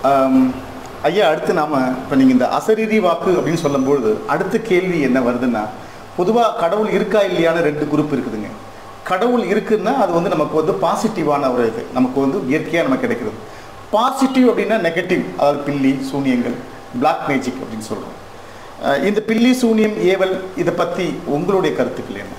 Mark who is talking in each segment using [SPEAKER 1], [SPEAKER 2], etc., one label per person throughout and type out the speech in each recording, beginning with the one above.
[SPEAKER 1] ஐயா, அடுத்து நாம் இப்போ நீங்கள் இந்த அசரீரி வாக்கு அப்படின்னு சொல்லும்பொழுது அடுத்த கேள்வி என்ன வருதுன்னா, பொதுவாக கடவுள் இருக்கா இல்லையான்னு 2 குரூப் இருக்குதுங்க. கடவுள் இருக்குன்னா அது வந்து நமக்கு வந்து பாசிட்டிவான ஒரு இது, நமக்கு வந்து இயற்கையாக நமக்கு கிடைக்கிறது. பாசிட்டிவ் அப்படின்னா நெகட்டிவ், அதாவது பில்லி சூனியங்கள், பிளாக் மேஜிக் அப்படின்னு சொல்கிறோம். இந்த பில்லி சூனியம் ஏவல் இதை பற்றி உங்களுடைய கருத்துக்கள் என்ன?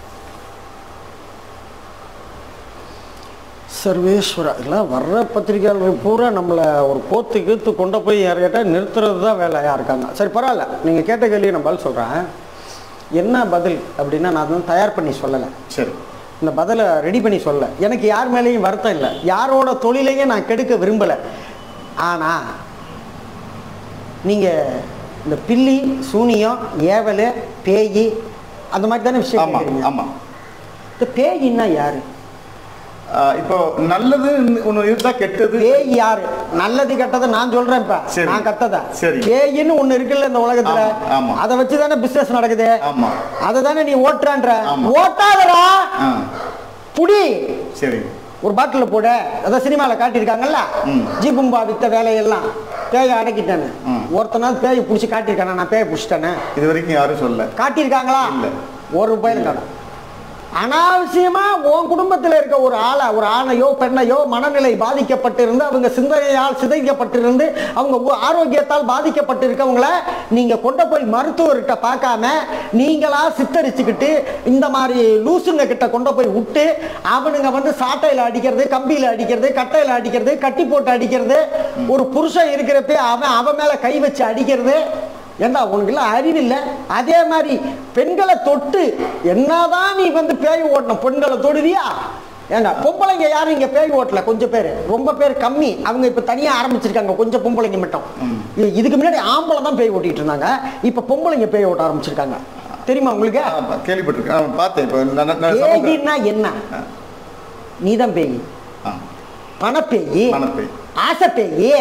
[SPEAKER 2] சர்வேஸ்வரா இதெல்லாம் வர்ற பத்திரிகையாளர்கள் பூரா நம்மளை ஒரு கோத்து கீத்து கொண்டு போய் யார் கேட்டால் நிறுத்துறது தான் வேலையாக இருக்காங்க. சரி, பரவாயில்ல, நீங்கள் கேட்ட கேள்வியை நான் பதில் சொல்கிறேன். என்ன பதில் அப்படின்னா, நான் வந்து தயார் பண்ணி சொல்லலை.
[SPEAKER 1] சரி,
[SPEAKER 2] இந்த பதிலை ரெடி பண்ணி சொல்ல எனக்கு யார் மேலேயும் வருத்தம் இல்லை, யாரோட தொழிலையும் நான் கெடுக்க விரும்பலை. ஆனால் நீங்கள் இந்த பில்லி சூனியம் ஏவல் பேய் அந்த மாதிரி தானே விஷயம் கேட்குறீங்க.
[SPEAKER 1] ஆமாம்.
[SPEAKER 2] இந்த பேயின்னா யாரு?
[SPEAKER 1] இப்போ நல்லது ஒன்று இருந்தா கெட்டது.
[SPEAKER 2] பேய் யாரு? நல்லது கெட்டது நான் சொல்றேன். இப்ப நான் கத்ததா
[SPEAKER 1] சரி,
[SPEAKER 2] பேயின்னு ஒண்ணு இருக்குல்ல இந்த உலகத்துல, அதை வச்சுதானே பிசினஸ் நடக்குது. அதை தானே நீ ஓட்டுறான்ற. ஓட்டாதடா, புடி.
[SPEAKER 1] சரி,
[SPEAKER 2] ஒரு பாட்டில் போட. அதான் சினிமாவில் காட்டியிருக்காங்கல்ல, ஜீபும்பா வித்த வேலையெல்லாம் பேயை அடக்கிட்டேன்னு. ஒருத்தனாவது பேயை பிடிச்சி காட்டியிருக்கானா? நான் பேயை பிடிச்சிட்டேன்னு
[SPEAKER 1] இது வரைக்கும் யாரும் சொல்ல காட்டியிருக்காங்களா?
[SPEAKER 2] இல்லை, ஒரு பயிலும் காணும். அனாவசியமா உன் குடும்பத்தில் இருக்க ஒரு ஆணையோ பெண்ணையோ மனநிலை பாதிக்கப்பட்டிருந்து, அவங்க சிந்தனையால் சிதைக்கப்பட்டிருந்து, அவங்க ஆரோக்கியத்தால் பாதிக்கப்பட்டிருக்கவங்கள நீங்க கொண்டு போய் மருத்துவர்கிட்ட பார்க்காம நீங்களா சித்தரிச்சுக்கிட்டு இந்த மாதிரி லூசுங்க கிட்ட கொண்டு போய் விட்டு, அவனுங்க வந்து சாட்டையில அடிக்கிறது, கம்பியில அடிக்கிறது, கட்டையில அடிக்கிறது, கட்டி போட்டு அடிக்கிறது, ஒரு புருஷன் இருக்கிறப்ப அவன் மேல கை வச்சு அடிக்கிறது. ஏண்டா உனக்குலாம் அறிவில்லை? அதே மாதிரி பெண்களை தொட்டு என்னதான் நீ வந்து பேய் ஓட்டணும், பெண்களை தொடுவியா? ஏங்க பொம்பளைங்க யாரும் இங்க பேய் ஓட்டல, கொஞ்சம் பேர், ரொம்ப பேர் கம்மி. அவங்க இப்ப தனியா ஆரம்பிச்சிருக்காங்க, கொஞ்சம் பொம்பளைங்க மட்டும். இதுக்கு முன்னாடி ஆம்பளை தான் பேய் ஓட்டிட்டு இருந்தாங்க, இப்ப பொம்பளைங்க பேய் ஓட்ட ஆரம்பிச்சிருக்காங்க. தெரியுமா உங்களுக்கு?
[SPEAKER 1] கேள்விப்பட்டிருக்கேன், பார்த்தேன்.
[SPEAKER 2] பேய்னா என்ன? நீதான் பேய், பணப்பேய், ஆசை பேய்,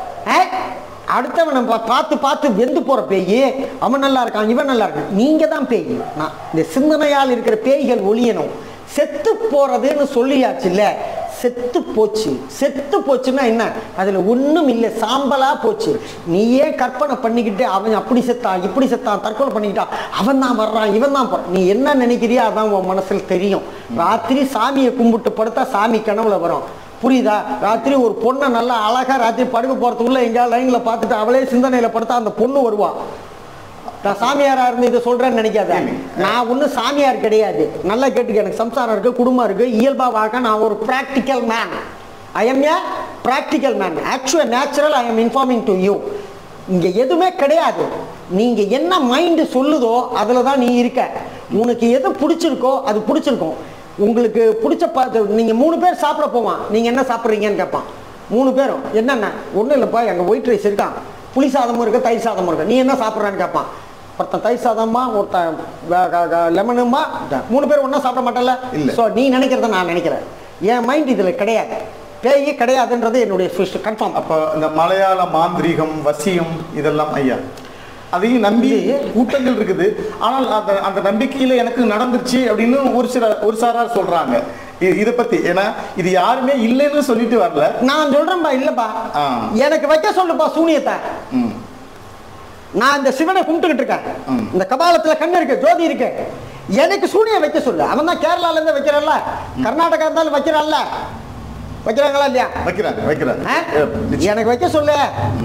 [SPEAKER 2] அடுத்தவன் பார்த்து பார்த்து வெந்து போற பேய், அவன் நல்லா இருக்கான் இவன் நல்லா இருக்கான். நீங்க தான் பேய். நான் இந்த சிந்தனையால் இருக்கிற பேய்கள் ஒழியணும். செத்து போறதுன்னு சொல்லியாச்சு இல்ல, செத்து போச்சு. செத்து போச்சுன்னா என்ன? அதுல ஒண்ணும் இல்லை, சாம்பலா போச்சு. நீயே கற்பனை பண்ணிக்கிட்டு அவன் அப்படி செத்தான் இப்படி செத்தான் தற்கொலை பண்ணிக்கிட்டான், அவன் தான் வர்றான் இவன் தான் போறான். நீ என்ன நினைக்கிறியா அதான் உன் மனசுல தெரியும். ராத்திரி சாமியை கும்பிட்டு படுத்தா சாமி கனவுல வரும், புரியுதா? ராத்திரி ஒரு பொண்ணை நல்லா அழகா ராத்திரி படுக்க போறதுக்குள்ள எங்கேயாவது லைன்ல பார்த்துட்டு அவளே சிந்தனையில படுத்தா அந்த பொண்ணு வருவா. நான் சாமியாரா இருந்து இதை சொல்றேன்னு நினைக்காத. நான் ஒன்னும் சாமியார் கிடையாது, நல்லா கேட்டுக்க. எனக்கு சம்சாரம் இருக்கு, குடும்பம் இருக்கு, இயல்பா வாழ்க்கை. நான் ஒரு practical man. I am a practical man. Actual natural I am informing to you. இங்க எதுவுமே கிடையாது. நீங்க என்ன மைண்ட் சொல்லுதோ அதுல தான் நீ இருக்க. உனக்கு எது பிடிச்சிருக்கோ அது பிடிச்சிருக்கும். உங்களுக்கு பிடிச்ச நீங்க 3 பேர் சாப்பிட போவான், நீங்க என்ன சாப்பிட்றீங்கன்னு கேட்பான். 3 பேரும் என்னென்ன? ஒன்றும் இல்லைப்பா, எங்க ஒயிட் ரைஸ் இருக்கான், புளி சாதமும் இருக்கு, தயிர் சாதமும் இருக்கு, நீ என்ன சாப்பிட்றான்னு கேட்பான். ஒருத்தன் தயிர் சாதமா, ஒருத்தன் லெமனுமா. 3 பேர் ஒன்றா சாப்பிட மாட்டேன்ல. ஸோ நீ நினைக்கிறத நான் நினைக்கிறேன். என் மைண்ட் இதுல கிடையாது, பேயே கிடையாதுன்றது என்னுடைய கன்ஃபார்ம்.
[SPEAKER 1] அப்போ இந்த மலையாள மாந்திரீகம் வசியம் இதெல்லாம் ஐயா அதையும் நம்பி கூட்டங்கள் இருக்குது. ஆனால் அந்த நம்பிக்கையில எனக்கு நடந்துருச்சு அப்படின்னு ஒரு சாரார் சொல்றாங்க. இதை பத்தி ஏன்னா இது யாருமே இல்லைன்னு சொல்லிட்டு வரல.
[SPEAKER 2] நான் சொல்றேன்பா, இல்லப்பா எனக்கு வைக்க சொல்லுப்பா சூனியத்தை. நான் இந்த சிவனை கும்பிட்டுக்கிட்டு இருக்கேன், இந்த கபாலத்துல கண்ணு இருக்கு, ஜோதி இருக்கு, எனக்கு சூனியம் வைக்க சொல்லு. அவன் தான் கேரளால இருந்து வைக்கிறான்ல, கர்நாடகா இருந்தாலும் வைக்கிறான்ல, வைக்கிறாங்களா இல்லையா? வைக்கிறாங்க. எனக்கு வைக்க சொல்லு.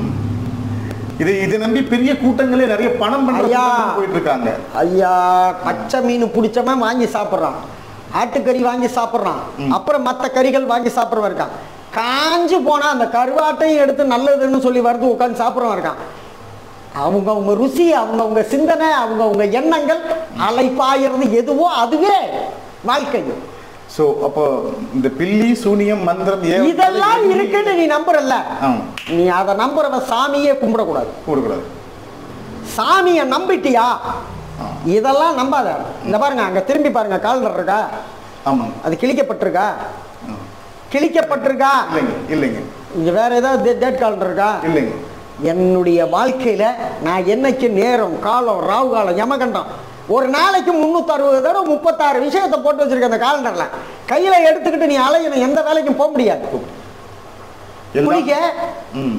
[SPEAKER 1] இது நம்பி பெரிய கூட்டங்களே நிறைய பணம் போயிட்டு இருக்காங்க.
[SPEAKER 2] ஐயா, பச்சை மீன் பிடிச்சவன் வாங்கி சாப்பிட்றான், ஆட்டுக்கறி வாங்கி சாப்பிட்றான், அப்புறம் மற்ற கறிகள் வாங்கி சாப்பிட்றவன் இருக்கான். காஞ்சு போனா அந்த கருவாட்டையும் எடுத்து நல்லதுன்னு சொல்லி வருது உட்காந்து சாப்பிட்றவன் இருக்கான். அவங்க ருசி, அவங்க சிந்தனை, அவங்க எண்ணங்கள் அலைப்பாயிறது எதுவோ அதுவே வாழ்க்கை.
[SPEAKER 1] சோ அப்போ இந்த பில்லி சூனியம் மந்திரம்
[SPEAKER 2] இதெல்லாம் இருக்குன்னு நீ நம்புறல்ல, நீ அதை நம்புறவ சாமியே கும்பிடக்கூடாது. சாமியை நம்பிட்டியா? இதெல்லாம் நம்பாத. இந்த பாருங்க, அங்க திரும்பி பாருங்க, காலண்டர் இருக்கா? அது கிழிக்கப்பட்டிருக்கா?
[SPEAKER 1] இல்லைங்க.
[SPEAKER 2] இங்க வேற ஏதாவது டேட் காலண்டர் இருக்கா?
[SPEAKER 1] இல்லைங்க.
[SPEAKER 2] என்னுடைய வாழ்க்கையில நான் என்னைக்கு நேரம் காலம் ராவு காலம் யமகண்டம் ஒரு நாளைக்கு 360 தடவை 36 விஷயத்தை போட்டு வச்சிருக்க அந்த காலண்டர்ல. கையில எடுத்துக்கிட்டு நீ அலையணும், எந்த வேலைக்கும் போக முடியாது. குளிக்க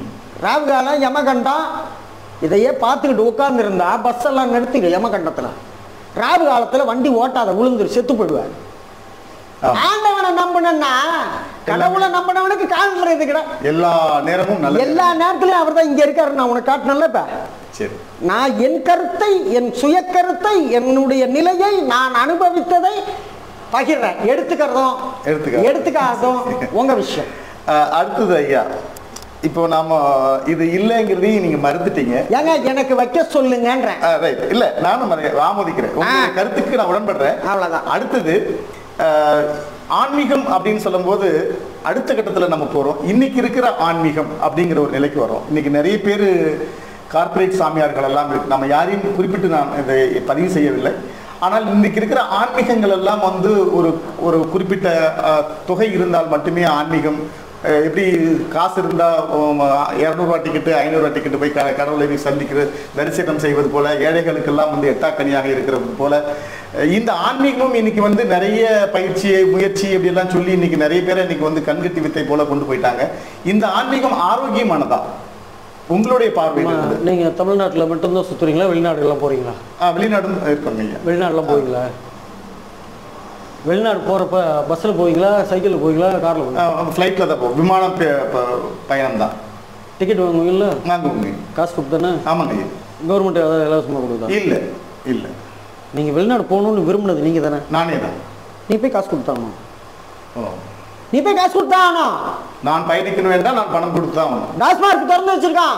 [SPEAKER 2] ராகு காலம் யமகண்டம் இதையே பார்த்துக்கிட்டு உட்கார்ந்துருந்தா பஸ் எல்லாம் நிறுத்திக்க யமகண்டத்தில். ராகு காலத்தில் வண்டி ஓட்டாத விழுந்துரு செத்து போயிடுவார். ஆண்டவனை நம்பினா கடவுளை நம்பினவனுக்கு காண்றது கிட
[SPEAKER 1] எல்லா நேரமும்
[SPEAKER 2] எல்லா நேரத்திலையும் அவர் தான் இங்க இருக்காரு. நான் உனக்கு காட்டினல. இப்ப
[SPEAKER 1] சரி, நான்
[SPEAKER 2] என் கருத்தை, என் சுய கருத்தை, என்னுடைய நிலையை, நான் அனுபவித்ததை பகிர்றேன். எடுத்துக்காததும் உங்க விஷயம்.
[SPEAKER 1] அடுத்தது ஐயா, இப்போ நாம இது இல்லைங்கிறதையும் நீங்க மறுத்துட்டீங்க.
[SPEAKER 2] ஏங்க எனக்கு வைக்க சொல்லுங்கன்ற.
[SPEAKER 1] ரைட், இல்ல நானும் ஆமோதிக்கிறேன், உங்க கருத்துக்கு நான் உடன்படுறேன்.
[SPEAKER 2] அவ்வளவுதான்.
[SPEAKER 1] அடுத்தது ஆன்மீகம் அப்படின்னு சொல்லும் போது அடுத்த கட்டத்தில் நம்ம போறோம். இன்னைக்கு இருக்கிற ஆன்மீகம் அப்படிங்கிற ஒரு நிலைக்கு வரோம். இன்னைக்கு நிறைய பேர் கார்ப்பரேட் சாமியார்கள் எல்லாம் இருக்கு. நம்ம யாரையும் குறிப்பிட்டு நான் இதை பதிவு செய்யவில்லை. ஆனால் இன்னைக்கு இருக்கிற ஆன்மீகங்கள் எல்லாம் வந்து ஒரு குறிப்பிட்ட தொகை இருந்தால் மட்டுமே ஆன்மீகம். எப்படி காசு இருந்தால் 200 டிக்கெட்டு 500 டிக்கெட்டு போய் கடவுளை சந்திக்கிறது, தரிசனம் செய்வது போல, ஏழைகளுக்கெல்லாம் வந்து எட்டாக்கனியாக இருக்கிறது போல இந்த ஆன்மீகமும் இன்னைக்கு வந்து நிறைய பயிற்சி முயற்சி இப்படியெல்லாம் சொல்லி இன்னைக்கு நிறைய பேரை இன்னைக்கு வந்து கண்கட்டி வித்தை போல கொண்டு போயிட்டாங்க. இந்த ஆன்மீகம் ஆரோக்கியமானதா உங்களுடைய பார்வையில்?
[SPEAKER 2] நீங்க தமிழ்நாட்டில் மட்டும்தான் சுத்துறீங்களா, வெளிநாடுகள்லாம் போறீங்களா?
[SPEAKER 1] வெளிநாடும் இருப்பாங்க.
[SPEAKER 2] வெளிநாடுலாம் போவீங்களா? வெளிநாடு போகிறப்ப பஸ்ஸில் போவீங்களா, சைக்கிளில் போவீங்களா, காரில் போவீங்களா?
[SPEAKER 1] ஃப்ளைட்டில் தான் போவோம். விமானம் பயணம் தான்.
[SPEAKER 2] டிக்கெட் வாங்குவீங்களா?
[SPEAKER 1] வாங்குவோங்க.
[SPEAKER 2] காசு கொடுத்தானே?
[SPEAKER 1] ஆமாங்க.
[SPEAKER 2] கவர்மெண்ட் ஏதாவது இலவசமாக கொடுத்தா?
[SPEAKER 1] இல்லை இல்லை.
[SPEAKER 2] நீங்கள் வெளிநாடு போகணுன்னு விரும்பினது நீங்கள் தானே?
[SPEAKER 1] நானே தான்.
[SPEAKER 2] நீ போய் காசு கொடுத்தானோ?
[SPEAKER 1] ஓ,
[SPEAKER 2] நீ போய் காசு கொடுத்தானோ?
[SPEAKER 1] நான் பயணிக்கணும் வேண்டாம், நான் பணம் கொடுத்து தான் ஆகணும்.
[SPEAKER 2] டாஸ்மார்க் திறந்து வச்சிருக்கான்,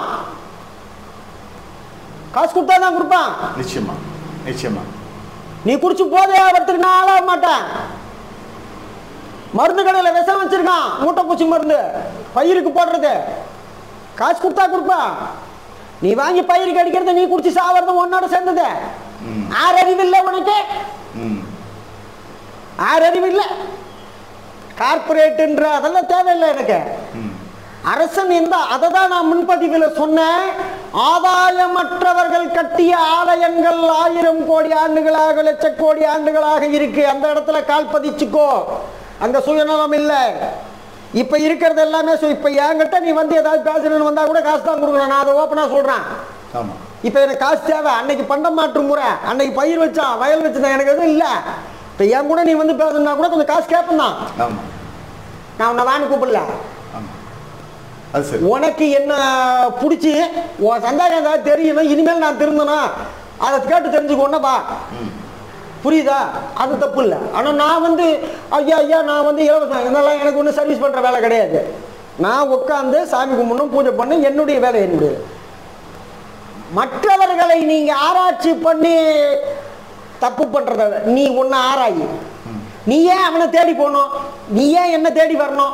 [SPEAKER 2] காசு கொடுத்தா தான் கொடுப்பான்.
[SPEAKER 1] நிச்சயமா நிச்சயமா.
[SPEAKER 2] நீ குடிச்சு போதே வரத்துக்கு நான் ஆளாக மாட்டேன். மருந்து கடையில் விஷம் வச்சிருக்கான், மூட்டை பூச்சி மருந்து பயிருக்கு போடுறது, காசு கொடுத்தா கொடுப்பான். நீ வாங்கி பயிருக்கு அடிக்கிறது, நீ குடிச்சு சாவறது உன்னோட சேர்ந்தது. ஆறறிவு இல்லை உனக்கு, ஆறறிவு இல்லை. கார்பரேட்ன்ற அதெல்லாம் தேவையில்லை எனக்கு. அரசன் அதை தான் நான் முன்பதிவில் சொன்னேன். ஆதாயமற்றவர்கள் கட்டிய ஆலயங்கள் 1000 கோடி ஆண்டுகளாக, லட்ச கோடி ஆண்டுகளாக இருக்கு. அந்த இடத்துல கால் பதிச்சுக்கோ, அங்க சுயநலம் இல்லை. இப்ப இருக்கிறது எல்லாமே இப்ப என்கிட்ட நீ வந்து ஏதாவது பேசணும்னு வந்தா கூட காசு தான் கொடுக்கணும். நான் அதை ஓப்பனா சொல்றேன். இப்ப எனக்கு காசு தேவை. அன்னைக்கு பண்ட மாற்று முறை, அன்னைக்கு பயிர் வச்சான், வயல் வச்சுதான், எனக்கு எதுவும் இல்லை. இப்ப என் கூட நீ வந்து பேசணும்னா கூட கொஞ்சம் காசு கேட்பேன் தான். நான் உன்னை வான்னு கூப்பிடல. உனக்கு என்ன பிடிச்சி உன் சந்தேகம் ஏதாவது தெரியணும், இனிமேல் நான் திருந்தணும், அதை கேட்டு தெரிஞ்சுக்கோன்னப்பா. புரியுதா? அது தப்பு இல்லை. ஆனால் நான் வந்து ஐயா ஐயா நான் வந்து இலவசம் இதெல்லாம் எனக்கு ஒன்றும் சர்வீஸ் பண்ணுற வேலை கிடையாது. நான் உட்காந்து சாமி கும்பிடணும், பூஜை பண்ண என்னுடைய வேலை என்னுடைய. மற்றவர்களை நீங்க ஆராய்ச்சி பண்ணி தப்பு பண்றத நீ ஒன்னு ஆராயி. நீ ஏன் அவனை தேடி போகணும்? நீ ஏன் என்ன தேடி வரணும்?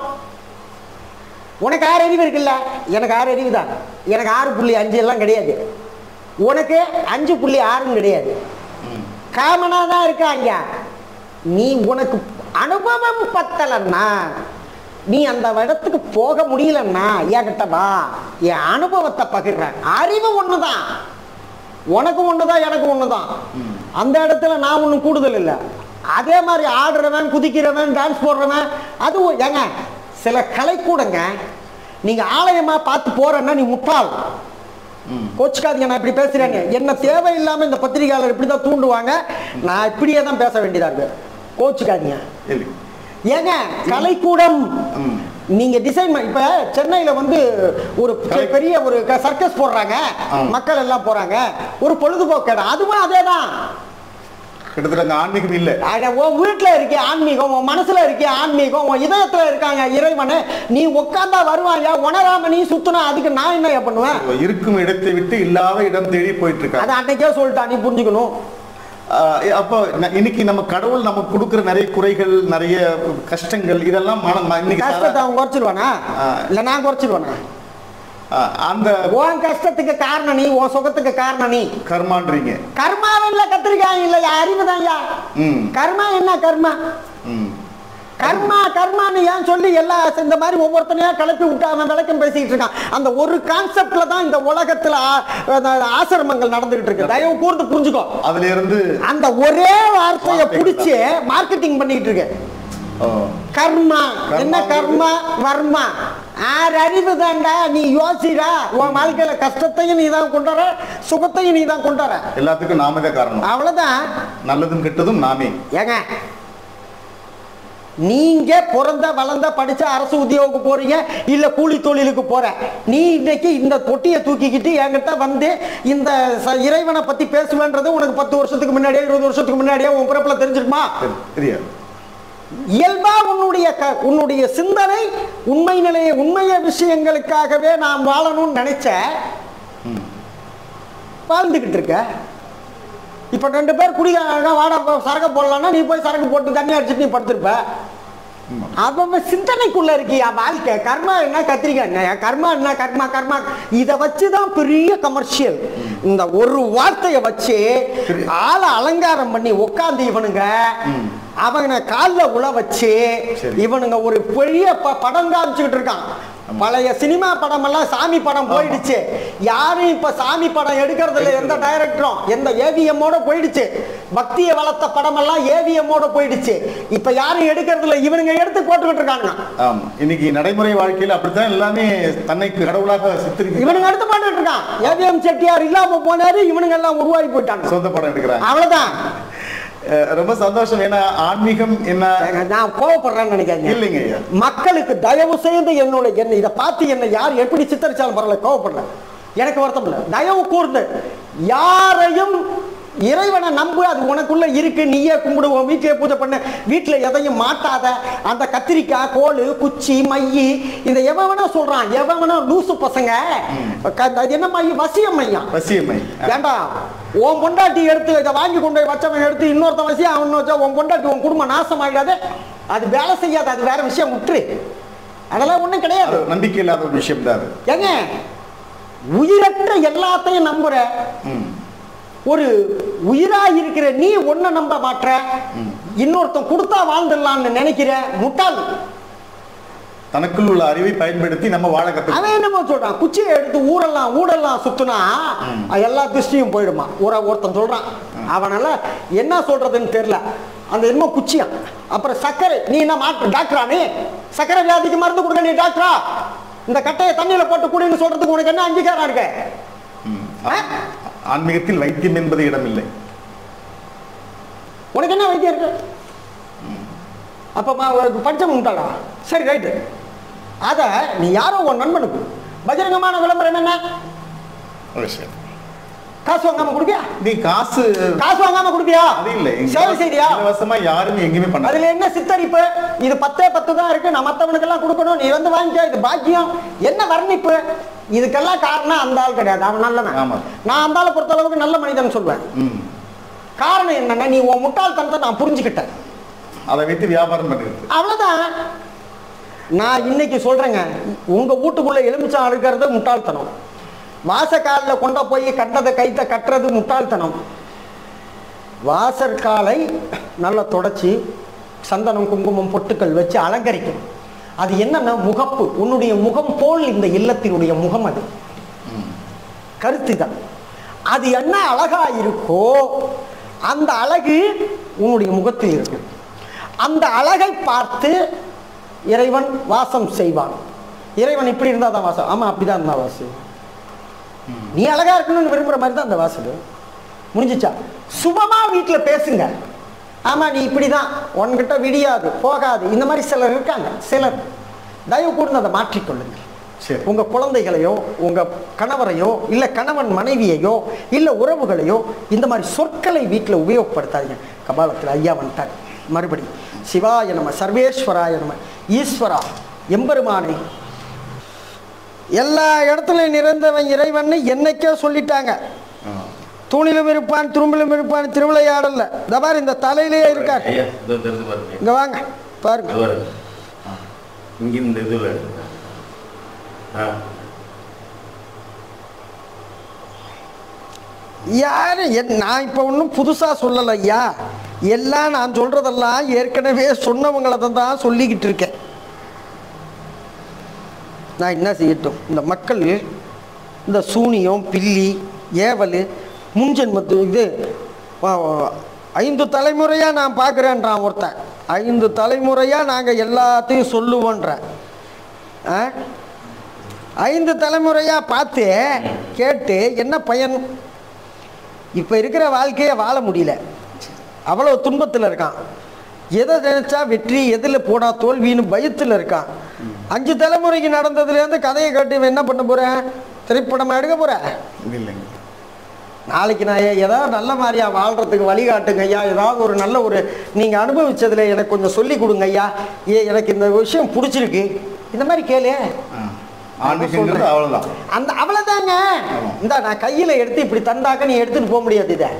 [SPEAKER 2] உனக்கு 6 அறிவு இருக்குல்ல, எனக்கு 6 அறிவு தான். எனக்கு 6.5 எல்லாம் கிடையாது, உனக்கு 5.6 கிடையாது. காமனா தான் இருக்காங்க. நீ உனக்கு அனுபவம் பத்தலன்னா, நீ அந்த இடத்துக்கு போக முடியலன்னா என்கிட்ட வா, என் அனுபவத்தை பகிர்றேன். அறிவு ஒண்ணுதான், உனக்கு ஒண்ணுதான், எனக்கு ஒண்ணுதான். அந்த இடத்துல நான் ஒன்றும் கூடுதல் இல்லை. அதே மாதிரி ஆடுறவன், குதிக்கிறவன், டான்ஸ் போடுறவன், அது ஏங்க சில கலை கூடங்க நீங்க ஆலயமா பார்த்து போறேன்னா நீ முட்டாள். கோச்சுக்காதீங்க, நான் இப்படி பேசுறேன்னு. என்ன தேவையில்லாம இந்த பத்திரிகையாளர் இப்படிதான் தூண்டுவாங்க, நான் இப்படியே தான் பேச வேண்டியதா இருக்கு. கோச்சுக்காதீங்க. ஏங்க கலைக்கூடம் நீங்க டிசைன் இப்ப சென்னையில வந்து ஒரு பெரிய ஒரு சர்க்கஸ் போடுறாங்க, மக்கள் எல்லாம் போறாங்க, ஒரு பொழுதுபோக்கு இடம், அதுவும் அதேதான்.
[SPEAKER 1] கிட்டத்தட்ட ஆன்மீகம் இல்ல.
[SPEAKER 2] உன் வீட்டுல இருக்கே ஆன்மீகம், உன் மனசுல இருக்கே ஆன்மீகம், உன் இதயத்துல இருக்காங்க இறைவனு. நீ உட்கார்ந்தா வருவாயா? உணராம நீ சுத்தினா அதுக்கு நான் என்ன பண்ணுவேன்? இருக்கும் இடத்தை விட்டு இல்லாத இடம் தேடி போயிட்டு இருக்க. அது அன்னைக்கே சொல்லிட்டா, நீ புரிஞ்சுக்கணும்.
[SPEAKER 1] அப்போ இன்னைக்கு நம்ம கடவுள் நமக்கு கொடுக்குற நிறைய குறைகள், நிறைய கஷ்டங்கள், இதெல்லாம்
[SPEAKER 2] கஷ்டத்தை அவன் குறைச்சிருவானா இல்ல நான் குறைச்சிருவானா?
[SPEAKER 1] அந்த
[SPEAKER 2] உன் கஷ்டத்துக்கு காரணம் நீ, உன் சுகத்துக்கு காரணம் நீ.
[SPEAKER 1] கர்மான்றீங்க.
[SPEAKER 2] கர்மாவில்ல கத்திரிக்காய் இல்லையா, அறிவுதான். கர்மா என்ன கர்மா? கர்மா கர்மான்னு ஏன் சொல்லி எல்லா இந்த மாதிரி ஒவ்வொருத்தனையா கிளப்பி விட்டு அவன் விளக்கம் பேசிட்டு இருக்கான். அந்த ஒரு கான்செப்ட்ல தான் இந்த உலகத்துல ஆசிரமங்கள் நடந்துகிட்டு இருக்கு. தயவு கூர்ந்து புரிஞ்சுக்கோ.
[SPEAKER 1] அதுல இருந்து
[SPEAKER 2] அந்த ஒரே வார்த்தையை புடிச்சு மார்க்கெட்டிங் பண்ணிட்டு இருக்கு. கர்மா என்ன? கர்மா வர்மா. அறிவு தான்டா. நீ யோசிடா, உன் வாழ்க்கையில கஷ்டத்தையும் நீ தான் கொண்டு வர, சுகத்தையும் நீ தான் கொண்டு வர.
[SPEAKER 1] எல்லாத்துக்கும் நாம தான் காரணம்.
[SPEAKER 2] அவ்வளவுதான்.
[SPEAKER 1] நல்லதும் கெட்டதும் நாமே.
[SPEAKER 2] ஏங்க நீங்க பிறந்த வளர்ந்த படிச்ச அரசு உத்தியோகத்துக்கு போறீங்க இல்ல கூலி தொழிலுக்கு போற, நீ இன்னைக்கு இந்த பொட்டியை தூக்கிக்கிட்டு என்கிட்ட வந்து இந்த இறைவனை பத்தி பேசுவேன்றது உனக்கு 10 வருஷத்துக்கு முன்னாடியே 20 வருஷத்துக்கு முன்னாடியே உன் பிறப்புல தெரிஞ்சிருக்குமா?
[SPEAKER 1] தெரியாது.
[SPEAKER 2] இயல்பா உன்னுடைய சிந்தனை உண்மைய விஷயங்களுக்காகவே நான் வாழணும்னு நினைச்ச வாழ்ந்துகிட்டு இருக்க. இப்ப 2 பேர் குடிக்காரங்க வாடா சரக்கு போடலாம்னா நீ போய் சரக்கு போட்டு தண்ணி அடிச்சுட்டு நீ படுத்திருப்ப. அவன் சிந்தனைக்குள்ள இருக்கியா வாழ்க்கை. கர்மா என்ன கத்திரிக்காய் என்ன, கர்மா என்ன, கர்மா கர்மா. இதை வச்சுதான் பெரிய கமர்ஷியல். இந்த ஒரு வார்த்தையை வச்சு ஆளை அலங்காரம் பண்ணி உட்காந்து இவனுங்க அவனை காலில் உழ வச்சு இவனுங்க ஒரு பெரிய படம் காமிச்சுக்கிட்டு இருக்கான். பழைய சினிமா படம் எல்லாம் சாமி படம் போயிடுச்சு. யாரும் இப்ப சாமி படம் எடுக்கிறது இல்லை. எந்த டைரக்டரும் எந்த ஏவிஎம்மோட போயிடுச்சு. பக்தியை வளர்த்த படம் எல்லாம் ஏவிஎம்மோட போயிடுச்சு. இப்ப யாரும் எடுக்கிறது இல்லை. இவனுங்க எடுத்து போட்டுக்கிட்டு இருக்காங்க.
[SPEAKER 1] ஆமா, இன்னைக்கு நடைமுறை வாழ்க்கையில் அப்படித்தான் எல்லாமே தன்னை கடவுளாக சித்தரித்து
[SPEAKER 2] இவனுங்க எடுத்து போட்டுக்கிட்டு இருக்கான். ஏவிஎம் செட்டியார் இல்லாம போனாரு, இவனுங்க எல்லாம் உருவாகி போயிட்டாங்க.
[SPEAKER 1] சொந்த படம் எடுக்கிறாங்க.
[SPEAKER 2] அவ்வளவுதான்.
[SPEAKER 1] ரொம்ப சந்தோஷம். ஏன்னா ஆன்மீகம் என்ன, நான்
[SPEAKER 2] கோவப்படுறேன்னு நினைக்காதீங்க.
[SPEAKER 1] இல்லைங்க,
[SPEAKER 2] மக்களுக்கு தயவு செய்து என்ன இதை பார்த்து என்ன யார் எப்படி சித்தரிச்சாலும் பரவாயில்ல, கோவப்படல, எனக்கு வருத்தம் இல்லை. தயவு கூர்ந்து யாரையும் இறைவனை நம்பு, அது உனக்குள்ள இருக்கு, நீயே கும்பிடுவோம், வீட்டிலே பூஜை பண்ண, வீட்டில் எதையும் மாட்டாத. அந்த கத்திரிக்காய் கோல் குச்சி மையி இந்த எவனா சொல்றான், எவனா லூசு பசங்க. என்ன மையம், வசியம் மையம்,
[SPEAKER 1] வசியம் மை.
[SPEAKER 2] ஏண்டா உன் பொண்டாட்டி எடுத்து இதை வாங்கி கொண்டு போய் வச்சவன் எடுத்து இன்னொருத்த வசியம் அவன் வச்சா உன் பொண்டாட்டி உன் குடும்பம் நாசம் ஆகிடாது. அது வேலை செய்யாது, அது வேற விஷயம், விட்டுரு. அதெல்லாம் ஒண்ணும் கிடையாது.
[SPEAKER 1] நம்பிக்கை இல்லாத ஒரு விஷயம் தான்.
[SPEAKER 2] ஏங்க உயிரற்ற எல்லாத்தையும் நம்புற ஒரு உயிரா இருக்கிற நீ ஒன்ன நம்ப மாற்ற, இன்னொருத்தன் கொடுத்தா வாழ்ந்துடலாம்னு நினைக்கிற முட்டாள்.
[SPEAKER 1] தனக்குள் உள்ள அறிவை பயன்படுத்தி நம்ம வாழ கத்து.
[SPEAKER 2] அவன் என்னமோ சொல்றான், குச்சியை எடுத்து ஊரெல்லாம் சுத்துனா எல்லா திருஷ்டியும் போயிடுமா. ஒருத்தன் சொல்றான், அவனால என்ன சொல்றதுன்னு தெரியல. அந்த என்னமோ குச்சியா, அப்புறம் சர்க்கரை, நீ என்ன மாற்று டாக்டரா, நீ சர்க்கரை வியாதிக்கு மருந்து கொடுக்க நீ டாக்டரா? இந்த கட்டையை தண்ணியில போட்டு குடின்னு சொல்றதுக்கு உனக்கு என்ன அங்கீகாரம் இருக்கு?
[SPEAKER 1] ஆன்மீகத்தில் வைத்தியம் என்பது இடமில்லை.
[SPEAKER 2] உனக்கு என்ன வைத்தியம் இருக்கு? அப்ப படிச்சவன் உண்டாடா, சரி ரைட்டு. அத நீ யாரோ உன் நண்பனுக்கு பகிரங்கமான விளம்பரம் என்ன, காசு வாங்காம கொடுப்பியா?
[SPEAKER 1] நீ காசு
[SPEAKER 2] வாங்காம கொடுப்பியா?
[SPEAKER 1] அது இல்லை,
[SPEAKER 2] சேவை செய்றியா?
[SPEAKER 1] இலவசமா யாரும் எங்கேயுமே பண்ண.
[SPEAKER 2] அதுல என்ன சித்தரிப்பு? இது 10 தான் இருக்கு, நான் மத்தவனுக்கு எல்லாம் கொடுக்கணும், நீ வந்து வாங்கிக்க, இது பாக்கியம். என்ன வர்ணிப்பு? இதுக்கெல்லாம் காரணம் அந்த ஆள் கிடையாது, அவன் நல்லவன். நான் அந்த ஆளை பொறுத்த அளவுக்கு நல்ல மனிதன் சொல்வேன். காரணம் என்னன்னா, நீ உன் முட்டாள்தனத்தை நான் புரிஞ்சுக்கிட்டேன்,
[SPEAKER 1] அதை வைத்து வியாபாரம் பண்ணுறது, அவ்வளவுதான்.
[SPEAKER 2] நான் இன்னைக்கு சொல்றேங்க, உங்க வீட்டுக்குள்ள எலுமிச்சம் அறுக்கிறது முட்டாள்தனம், வாசக்காலில் கொண்ட போய் கண்டதை கைத்த கட்டுறது முட்டாள்தனம். வாசற்காலை நல்லா தொடச்சி சந்தனம் குங்குமம் பொட்டுக்கள் வச்சு அலங்கரிக்கும். அது என்னன்னா முகப்பு. உன்னுடைய முகம் போல் இந்த இல்லத்தினுடைய முகம், அது கருத்து தான். அது என்ன அழகா இருக்கோ அந்த அழகு உன்னுடைய முகத்தில் இருக்கு. அந்த அழகை பார்த்து இறைவன் வாசம் செய்வான். இறைவன் இப்படி இருந்தா தான் வாசம், ஆமா அப்படிதான் இருந்தா வாசம். நீ அழகா இருக்கணும்னு விரும்புற மாதிரி தான் அந்த வாசல். முடிஞ்சிச்சா? சுபமா வீட்டுல பேசுங்க. ஆமா நீ இப்படிதான், உன்கிட்ட விடியாது போகாது, இந்த மாதிரி சிலர் இருக்காங்க. சிலர் தயவு கூர்ந்து அதை மாற்றிக்கொள்ளுங்க. உங்க குழந்தைகளையோ உங்க கணவரையோ இல்ல கணவன் மனைவியையோ இல்ல உறவுகளையோ இந்த மாதிரி சொற்களை வீட்டுல உபயோகப்படுத்தாதீங்க. கபாலத்தில் ஐயா வந்துட்டார் மறுபடி. சிவாய நம, சர்வேஸ்வராய நம, ஈஸ்வரா எம்பெருமானை. எல்லா இடத்துலையும் நிறைந்தவன் இறைவன் என்னைக்கே சொல்லிட்டாங்க. தூணிலும் இருப்பான், துரும்பிலும் இருப்பான், திருவிளையாடல்ல. இந்த மாதிரி இந்த தலையிலேயே இருக்கார். இங்க வாங்க பாருங்க. யாரு நான் இப்ப ஒன்றும் புதுசா சொல்லல ஐயா. எல்லாம் நான் சொல்றதெல்லாம் ஏற்கனவே சொன்னவங்களை தான் சொல்லிக்கிட்டு இருக்கேன். நான் என்ன செய்யட்டும்? இந்த மக்கள் இந்த சூனியம் பில்லி ஏவல் முன்ஜென்மத்து இது 5 தலைமுறையா நான் பார்க்குறேன்றான் ஒருத்தன். 5 தலைமுறையா நாங்கள் எல்லாத்தையும் சொல்லுவோன்றேன். 5 தலைமுறையா பார்த்து கேட்டு என்ன பயன்? இப்போ இருக்கிற வாழ்க்கையை வாழ முடியல, அவ்வளோ துன்பத்தில் இருக்கான். எதை நினைச்சா வெற்றி, எதில் போனா தோல்வின்னு பயத்தில் இருக்கான். 5 தலைமுறைக்கு நடந்ததுலேருந்து கதையை கேட்டு என்ன பண்ண போகிறேன்? திரைப்படமாக எடுக்க போகிறேன்
[SPEAKER 1] இல்லைங்க.
[SPEAKER 2] நாளைக்கு நான் ஏதாவது நல்ல மாதிரியா வாழ்கிறதுக்கு வழிகாட்டுங்க ஐயா, ஏதாவது ஒரு நல்ல ஒரு நீங்கள் அனுபவிச்சதில் எனக்கு கொஞ்சம் சொல்லி கொடுங்க ஐயா, எனக்கு இந்த விஷயம் பிடிச்சிருக்கு, இந்த மாதிரி கேளு.
[SPEAKER 1] அவ்வளோதான்,
[SPEAKER 2] அந்த அவ்வளோதாங்க. இந்த நான் கையில் எடுத்து இப்படி தந்தாக்க நீ எடுத்துகிட்டு போக முடியாது. இதை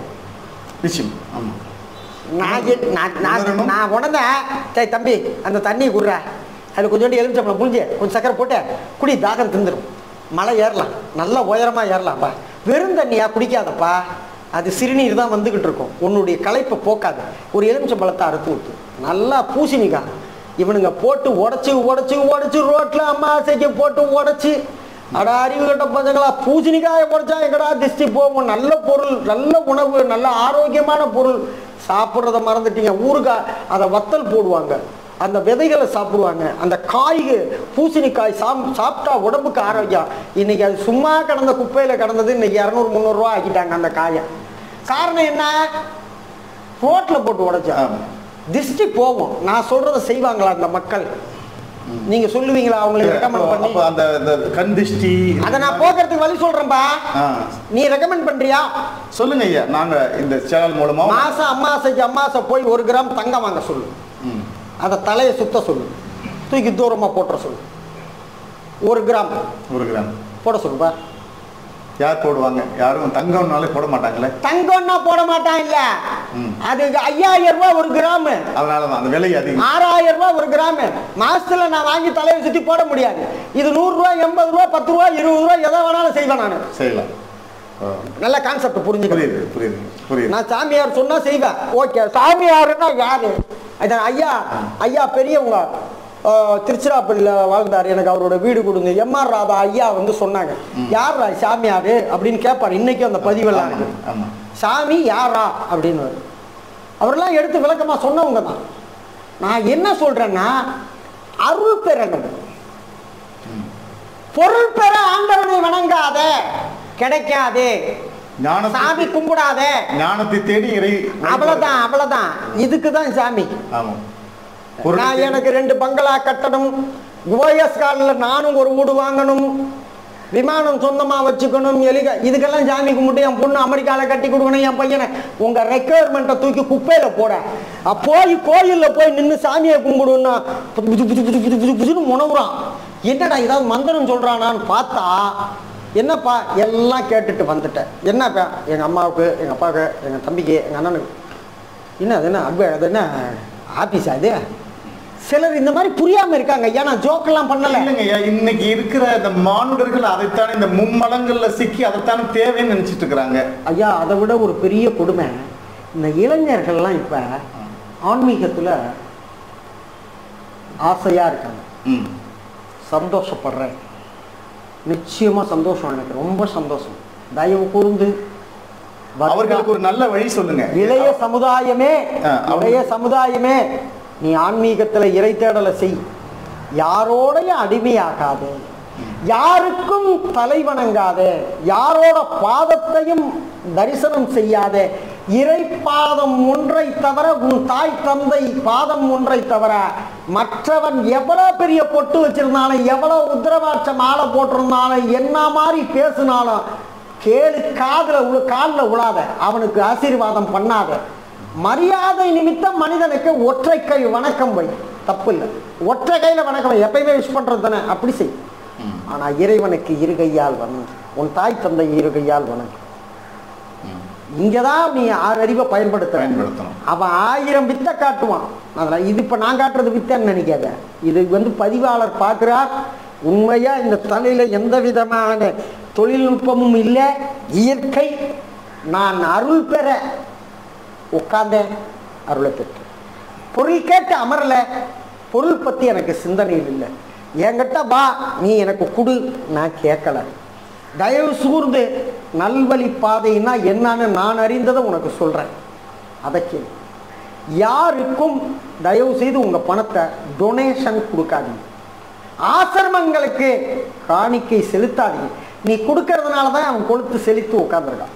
[SPEAKER 2] நான் உணர்ந்தேன். சரி தம்பி, அந்த தண்ணியை குடுற, அதில் கொஞ்சோண்டு எலுமிச்சம்பழம் புளிஞ்சு கொஞ்சம் சக்கரை போட்டு குடி, தாகம் திந்துடும். மலை ஏறலாம், நல்லா உயரமாக ஏறலாம்ப்பா. வெறும் தண்ணியா குடிக்காதப்பா, அது சிறுநீர் தான் வந்துக்கிட்டு இருக்கும், உன்னுடைய களைப்பை போக்காது. ஒரு எலுமிச்சம்பழத்தை அறுத்து விட்டு நல்லா பூசணிக்காய் இவனுங்க போட்டு உடச்சி உடச்சி உடச்சி ரோட்டில் அம்மாசைக்கு போட்டு உடச்சி, அடா அறிவு கட்ட பசங்களா, பூசணிக்காயை உடச்சா எங்கடா திருஷ்டி போகும்? நல்ல பொருள், நல்ல உணவு, நல்ல ஆரோக்கியமான பொருள் சாப்பிட்றத மறந்துட்டீங்க. ஊறுகாய் அதை வத்தல் போடுவாங்க, அந்த விதைகளை சாப்பிடுவாங்க, அந்த காய்கள் பூசணிக்காய் சாப்பிட்டா உடம்புக்கு ஆரோக்கியம். இன்னைக்கு அது சும்மா கிடந்த குப்பையில் கிடந்தது இன்னைக்கு 200-300 ரூபா ஆக்கிட்டாங்க அந்த காயை. காரணம் என்ன? ரோட்டில் போட்டு உடைச்சா திருஷ்டி போவோம். நான் சொல்றதை செய்வாங்களா அந்த மக்கள்? நீங்க சொல்லுவீங்களா அவங்களுக்கு ரெக்கமெண்ட் பண்ணி?
[SPEAKER 1] அந்த கண் திருஷ்டி
[SPEAKER 2] அதை நான் போக்குறதுக்கு வழி சொல்றேன்பா, நீ ரெக்கமெண்ட் பண்றியா?
[SPEAKER 1] சொல்லுங்க ஐயா. நாங்க இந்த சேனல் மூலமா
[SPEAKER 2] மாசம் அம்மாசை போய் 1 கிராம் தங்கம் வாங்க சொல்லு, அதை தலையை சுத்த சொல்லு, தூக்கி தூரமா போட்டுற சொல்லு. 1 கிராம் போட சொல்லுப்பா.
[SPEAKER 1] யார் போடுவாங்க? யாரும் தங்கம்னாலே போட மாட்டாங்களே.
[SPEAKER 2] தங்கம்னா போட மாட்டான் இல்ல, அது 5000 ரூபாய் 1 கிராம்.
[SPEAKER 1] அதனாலதான் அந்த விலை அதிகம்.
[SPEAKER 2] 6000 ரூபாய் 1 கிராம். மாசத்துல நான் வாங்கி தலையை சுத்தி போட முடியாது. இது 100 ரூபாய், 80 ரூபாய், 10 ரூபாய், 20 ரூபாய், எதை வேணாலும் செய்வேன் நான்.
[SPEAKER 1] செய்யலாம்.
[SPEAKER 2] நல்ல கான்செப்ட் புரிஞ்சுக்க.
[SPEAKER 1] புரியுது.
[SPEAKER 2] நான் சாமியார் சொன்னா செய்வேன். ஓகே, சாமியாருன்னா யாரு? ஐயா பெரியவங்க திருச்சிராப்பள்ளியில் வாழ்ந்தார், எனக்கு அவரோட வீடு கொடுங்க. எம்ஆர் ராதா ஐயா வந்து சொன்னாங்க, யாரா சாமியாரு அப்படின்னு கேட்பார். இன்னைக்கும் அந்த பதிவெல்லாம் இருக்கு. சாமி யாரா அப்படின்னு அவரெல்லாம் எடுத்து விளக்கமா சொன்னவங்க தான். நான் என்ன சொல்றேன்னா, அருள் பெறணும், பொருள் பெற ஆண்டவனை வணங்காத, கிடைக்காது. சாமி கும்பிடாத,
[SPEAKER 1] ஞானத்தை தேடி இறை.
[SPEAKER 2] அவ்வளவுதான். இதுக்குதான் சாமி. நான் எனக்கு 2 பங்களா கட்டணும், ஓஎஸ் காலில் நானும் ஒரு வீடு வாங்கணும், விமானம் சொந்தமா வச்சுக்கணும், இதுக்கெல்லாம் சாமி கும்பிட்டு என் பொண்ணு அமெரிக்காவில் கட்டி கொடுக்கணும், என் பையனை. உங்க ரெக்குயர்மெண்ட்டை தூக்கி குப்பையில போட. போய் கோயிலில் போய் நின்று சாமியை கும்பிடுன்னா புது முனவுறான். என்னடா ஏதாவது மந்திரம் சொல்றானான்னு பார்த்தா, என்னப்பா எல்லாம் கேட்டுட்டு வந்துட்டேன். என்னப்பா எங்கள் அம்மாவுக்கு, எங்கள் அப்பாவுக்கு, எங்கள் தம்பிக்கு, எங்கள் அண்ணனுக்கு. என்ன அது என்ன அது என்ன ஆபீஸா இது? சிலர் இந்த மாதிரி புரியாம இருக்காங்க. ஐயா நான் ஜோக்கெல்லாம் பண்ணல.
[SPEAKER 1] இல்லைங்க ஐயா, இன்னைக்கு இருக்கிற இந்த மானுடர்கள் அதைத்தானே இந்த மும்மலங்கள்ல சிக்கி அதைத்தானே தேவைன்னு நினைச்சிட்டு இருக்கிறாங்க.
[SPEAKER 2] ஐயா அதை விட ஒரு பெரிய கொடுமை, இந்த இளைஞர்கள்லாம் இப்ப ஆன்மீகத்துல ஆசையா இருக்காங்க. சந்தோஷப்படுறேன், நிச்சயமா சந்தோஷம், எனக்கு ரொம்ப சந்தோஷம். தயவு கூர்ந்து
[SPEAKER 1] அவர்களுக்கு ஒரு நல்ல வழி சொல்லுங்க.
[SPEAKER 2] இளைய சமுதாயமே நீ ஆன்மீகத்துல இறை தேடலை செய், யாரோடைய அடிமையாகாதே, யாருக்கும் தலை வணங்காதே, யாரோட பாதத்தையும் தரிசனம் செய்யாதே. இறை பாதம் ஒன்றை தவிர, உன் தாய் தந்தை பாதம் ஒன்றை தவிர மற்றவன் எவ்வளவு பெரிய பொட்டு வச்சிருந்தாலும், எவ்வளவு உத்திரவாட்ச மாலை போட்டிருந்தாலும், என்ன மாதிரி பேசினாலும் கேளு, காலில் உழாத, அவனுக்கு ஆசீர்வாதம் பண்ணாத. மரியாதை நிமித்தம் மனிதனுக்கு ஒற்றை கை வணக்கம் வை, தப்பு இல்லை. ஒற்றை கையில வணக்கம் எப்பயுமே விஷ் பண்றது தானே, அப்படி செய். ஆனா இறைவனுக்கு 2 கையால் வணங்கு, உன் தாய் தந்தை 2 கையால் வணங்கு. இங்கதான் நீ 6 அறிவை பயன்படுத்தணும். அவன் 1000 வித்தை காட்டுவான். அதனால இது இப்ப நான் காட்டுறது வித்தைன்னு நினைக்காத. இது வந்து பதிவாளர் பார்க்கிறார். உண்மையா இந்த தலையில எந்த விதமான தொழில்நுட்பமும் இல்லை, இயற்கை. நான் அருள் பெற உட்கார்ந்தேன், அருளை பெற்று. பொருள் கேட்டு அமரல, பொருள் பத்தி எனக்கு சிந்தனையில் இல்லை. என்கிட்ட வா, நீ எனக்கு கொடு, நான் கேட்கல. தயவு சூர்ந்து நல்வழி பாதைன்னா என்னன்னு நான் அறிந்ததை உனக்கு சொல்றேன், அதை கேளு. யாருக்கும் தயவு செய்து உங்க பணத்தை டொனேஷன் கொடுக்காதீங்க. ஆசிரமங்களுக்கு காணிக்கை செலுத்தாதீங்க. நீ கொடுக்கறதுனால தான் அவன் கொளுத்து செலுத்து உட்கார்ந்துருக்கான்.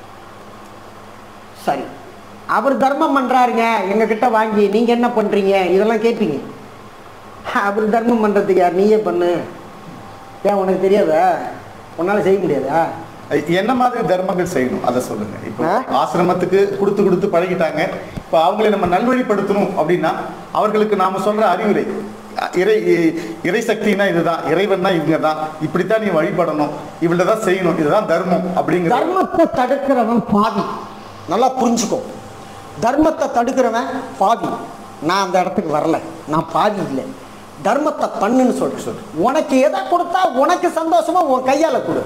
[SPEAKER 2] சரி, அவர் தர்மம் பண்றாருங்க, எங்க கிட்ட வாங்கி நீங்க என்ன பண்றீங்க இதெல்லாம் கேட்பீங்க. அவர் தர்மம் பண்றதுக்கு யார்? நீயே பண்ணு. ஏன் உனக்கு தெரியாதா? உன்னால செய்ய முடியாதா?
[SPEAKER 1] என்ன மாதிரி தர்மங்கள் செய்யணும் அதை சொல்லுங்க. இப்போ ஆசிரமத்துக்கு கொடுத்து கொடுத்து பழகிட்டாங்க. இப்போ அவங்களை நம்ம நல்வழிப்படுத்தணும் அப்படின்னா அவர்களுக்கு நாம சொல்ற அறிவுரை, இறை சக்தினா இதுதான், இறைவன்னா இவங்க தான், இப்படித்தான் நீ வழிபடணும், இவ்வளவுதான் செய்யணும், இதுதான் தர்மம் அப்படிங்கிற.
[SPEAKER 2] தர்மத்தை தடுக்கிறவன் பாவி. நல்லா புரிஞ்சுக்கோ. தர்மத்தை தடுக்கிறவன் பாவி. நான் அந்த இடத்துக்கு வரல, நான் பாவி இல்லை. தர்மத்தை பண்ணுன்னு சொல்றேன். உனக்கு எதை கொடுத்தா உனக்கு சந்தோஷமா உன் கையால கொடு.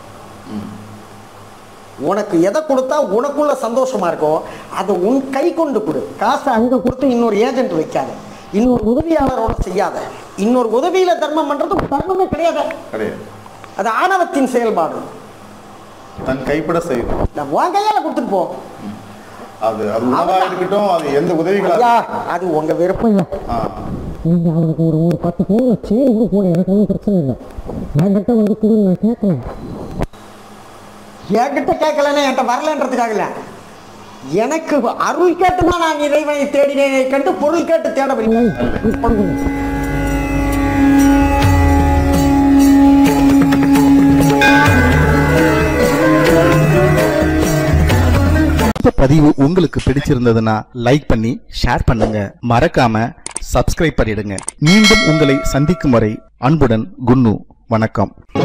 [SPEAKER 2] உனக்கு எதை கொடுத்தா உனக்குள்ள சந்தோஷமா இருக்கோ அதை உன் கை கொண்டு கொடு. காசை அங்க கொடுத்து இன்னொரு ஏஜென்ட் வைக்காத, இன்னொரு உதவியாளரோட செய்யாத. இன்னொரு உதவியில தர்மம் பண்றது தர்மமே கிடையாது. அது ஆணவத்தின் செயல்பாடு.
[SPEAKER 1] தன் கைப்பட செய்யணும்.
[SPEAKER 2] உன் கையால கொடுத்துட்டு போ.
[SPEAKER 1] அது உணவா இருக்கட்டும், அது எந்த உதவிகளா,
[SPEAKER 2] அது உங்க விருப்பம். நீங்க அவனுக்கு ஒரு 10 பேர் வச்சு கூட எனக்கு ஒன்றும் பிரச்சனை இல்லை. என்கிட்ட வந்து கூட நான் கேட்கலாம். என்கிட்ட கேட்கலன்னா என்கிட்ட வரலன்றதுக்காக இல்லை. எனக்கு அருள் கேட்டுதான் நான் இறைவனை தேடினேனை கண்டு பொருள் கேட்டு தேடவில்லை.
[SPEAKER 1] இந்த பதிவு உங்களுக்கு பிடிச்சிருந்ததுன்னா லைக் பண்ணி ஷேர் பண்ணுங்க. மறக்காம சப்ஸ்கிரைப் பண்ணிடுங்க. மீண்டும் உங்களை சந்திக்கும் வரை அன்புடன் குன்னு. வணக்கம்.